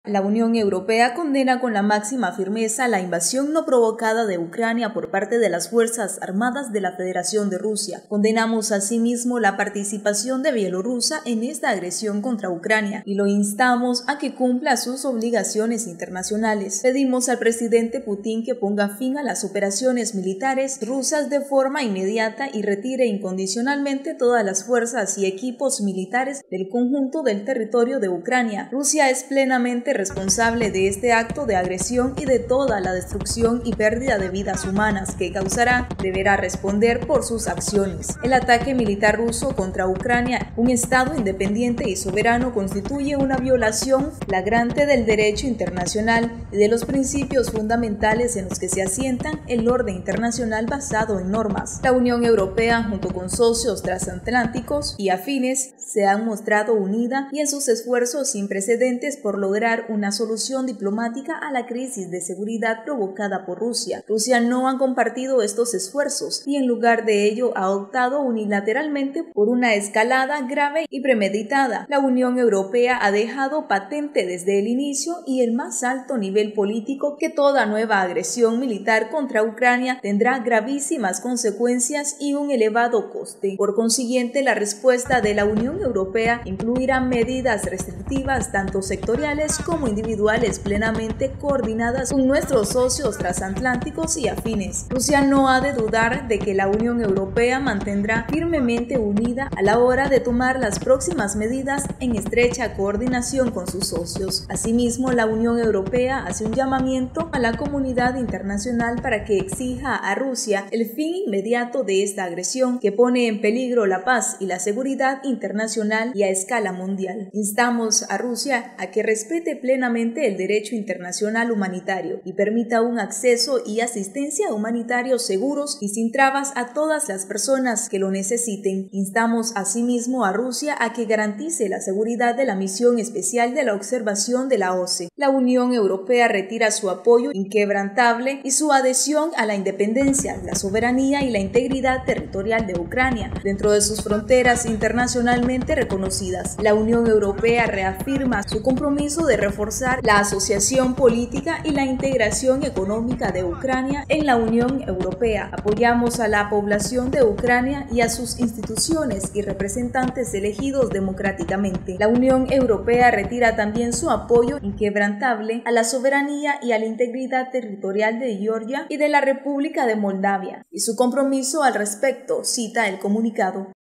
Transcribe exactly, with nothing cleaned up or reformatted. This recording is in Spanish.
La Unión Europea condena con la máxima firmeza la invasión no provocada de Ucrania por parte de las Fuerzas Armadas de la Federación de Rusia. Condenamos asimismo la participación de Bielorrusia en esta agresión contra Ucrania y lo instamos a que cumpla sus obligaciones internacionales. Pedimos al presidente Putin que ponga fin a las operaciones militares rusas de forma inmediata y retire incondicionalmente todas las fuerzas y equipos militares del conjunto del territorio de Ucrania. Rusia es plenamente responsable de este acto de agresión y de toda la destrucción y pérdida de vidas humanas que causará, deberá responder por sus acciones. El ataque militar ruso contra Ucrania, un Estado independiente y soberano, constituye una violación flagrante del derecho internacional y de los principios fundamentales en los que se asientan el orden internacional basado en normas. La Unión Europea, junto con socios transatlánticos y afines, se han mostrado unida y en sus esfuerzos sin precedentes por lograr una solución diplomática a la crisis de seguridad provocada por Rusia. Rusia no ha compartido estos esfuerzos y en lugar de ello ha optado unilateralmente por una escalada grave y premeditada. La Unión Europea ha dejado patente desde el inicio y el más alto nivel político que toda nueva agresión militar contra Ucrania tendrá gravísimas consecuencias y un elevado coste. Por consiguiente, la respuesta de la Unión Europea incluirá medidas restrictivas tanto sectoriales como individuales plenamente coordinadas con nuestros socios transatlánticos y afines. Rusia no ha de dudar de que la Unión Europea mantendrá firmemente unida a la hora de tomar las próximas medidas en estrecha coordinación con sus socios. Asimismo, la Unión Europea hace un llamamiento a la comunidad internacional para que exija a Rusia el fin inmediato de esta agresión que pone en peligro la paz y la seguridad internacional y a escala mundial. Instamos a Rusia a que respete plenamente el derecho internacional humanitario y permita un acceso y asistencia humanitarios seguros y sin trabas a todas las personas que lo necesiten. Instamos asimismo a Rusia a que garantice la seguridad de la misión especial de la observación de la O S C E. La Unión Europea retira su apoyo inquebrantable y su adhesión a la independencia, la soberanía y la integridad territorial de Ucrania dentro de sus fronteras internacionalmente reconocidas. La Unión Europea reafirma su compromiso de reforzar la asociación política y la integración económica de Ucrania en la Unión Europea. Apoyamos a la población de Ucrania y a sus instituciones y representantes elegidos democráticamente. La Unión Europea retira también su apoyo inquebrantable a la soberanía y a la integridad territorial de Georgia y de la República de Moldavia y su compromiso al respecto, cita el comunicado.